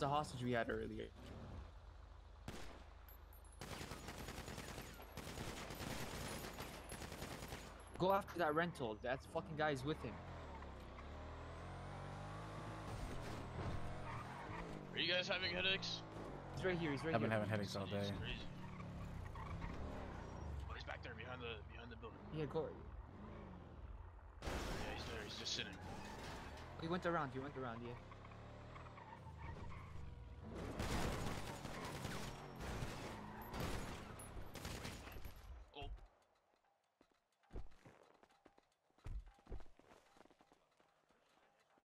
the hostage we had earlier. Go after that rental. That fucking guy is with him. Are you guys having headaches? He's right here. He's right I've been here. having headaches all day. Crazy. Oh, he's back there behind the building. Yeah, go. Yeah, he's there. He's just sitting. He went around. He went around. Yeah.